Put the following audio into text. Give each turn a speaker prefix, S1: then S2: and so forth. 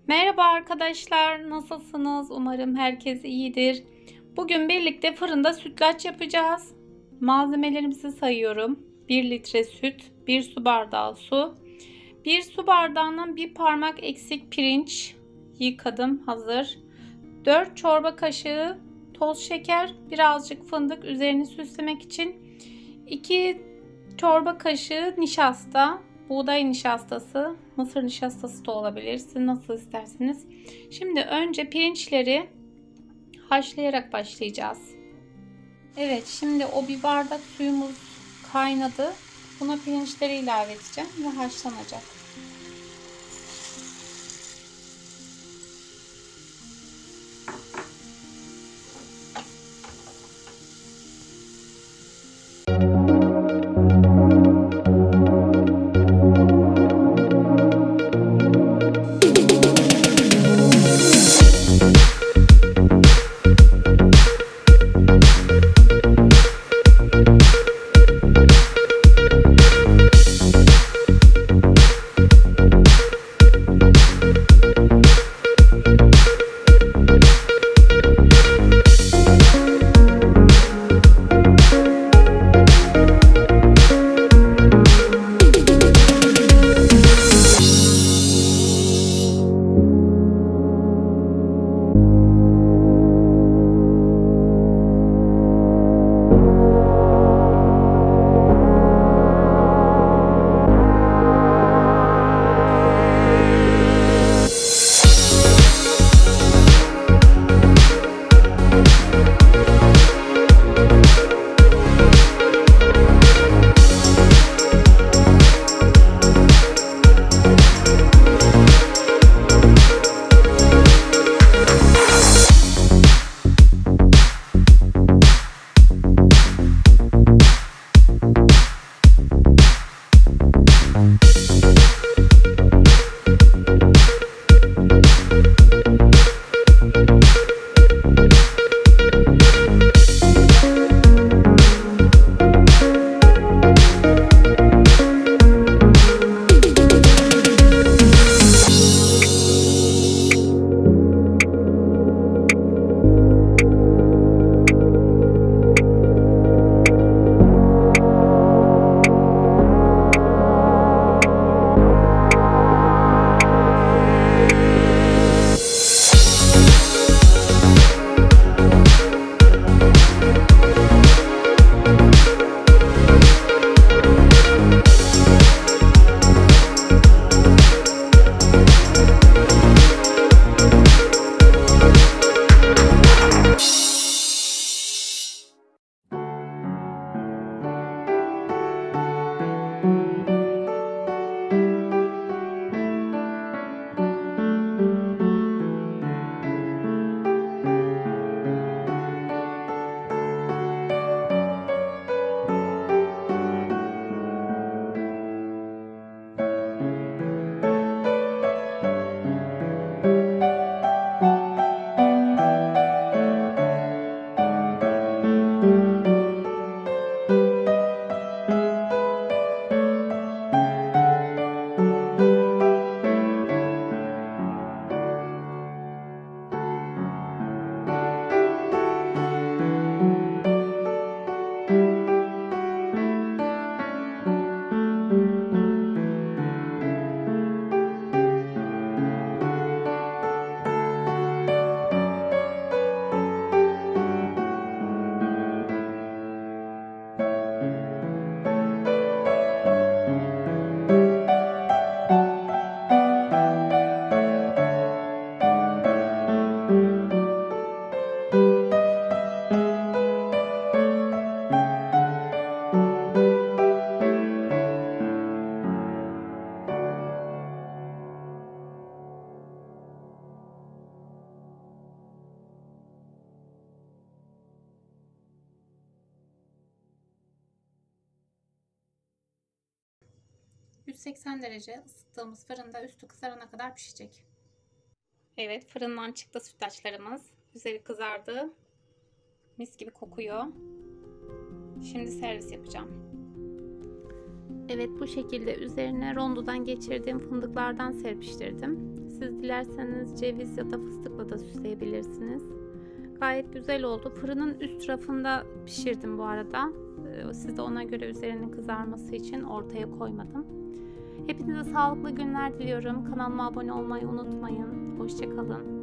S1: Merhaba arkadaşlar, nasılsınız? Umarım herkes iyidir. Bugün birlikte fırında sütlaç yapacağız. Malzemelerimizi sayıyorum. 1 litre süt, 1 su bardağı su, 1 su bardağından 1 parmak eksik pirinç yıkadım, hazır. 4 çorba kaşığı toz şeker, birazcık fındık üzerini süslemek için. 2 çorba kaşığı nişasta. Buğday nişastası, mısır nişastası da olabilir. Siz nasıl isterseniz. Şimdi önce pirinçleri haşlayarak başlayacağız. Evet, şimdi o bir bardak suyumuz kaynadı. Buna pirinçleri ilave edeceğim ve haşlanacak. ...180 derece ısıttığımız fırında üstü kızarana kadar pişecek. Evet, fırından çıktı sütlaçlarımız. Üzeri kızardı. Mis gibi kokuyor. Şimdi servis yapacağım. Evet, bu şekilde üzerine rondodan geçirdiğim fındıklardan serpiştirdim. Siz dilerseniz ceviz ya da fıstıkla da süsleyebilirsiniz. Gayet güzel oldu. Fırının üst rafında pişirdim bu arada. Siz de ona göre üzerinin kızarması için ortaya koymadım. Hepinize sağlıklı günler diliyorum. Kanalıma abone olmayı unutmayın. Hoşça kalın.